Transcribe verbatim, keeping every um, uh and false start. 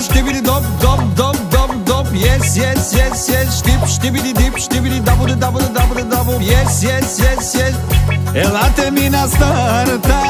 Stibidi dop, dop, dop, dop, dop. Yes, yes, yes, yes. Stip, stibidi dip, stibidi double, double, double, double. Yes, yes, yes, yes. Elate mina starta.